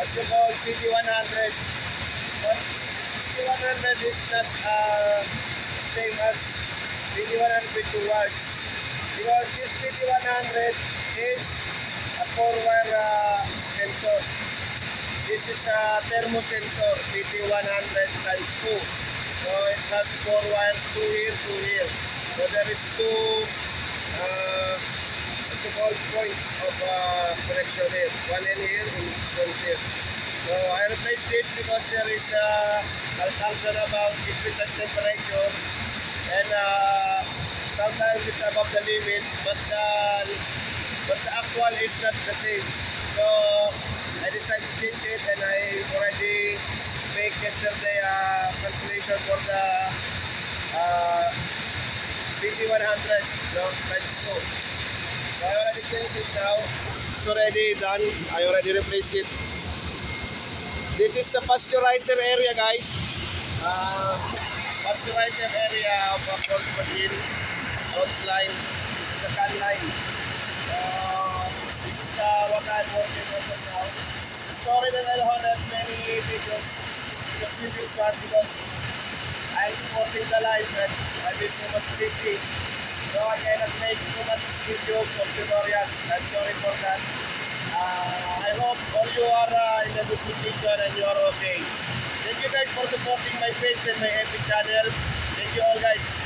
what you call PT100. But PT100 is not same as PT100.4wires, because this PT100 is a 4-wire sensor. This is a Thermosensor PT100 times 2. So it has 4 wires, 2 here, 2 here. So there is 2 points of connection here. One in here and one here. So I replaced this because there is malfunction about it precise temperature, and sometimes it's above the limit, but the actual is not the same. So I decided to change it, and I already make yesterday calculation for the PT100, no, times 2. So I already changed it now. It's already done. I already replaced it. This is a pasteurizer area, guys. Pasteurizer area of a cross machine, cross line, it's a can line. This is what I'm working on now. Sorry that I don't have many videos in the previous part because I'm supporting the lines and I've been too much busy. So I cannot make too much videos or tutorials. I'm sorry for that. I hope all you are in a good condition and you are okay. Thank you guys for supporting my page and my epic channel. Thank you all, guys.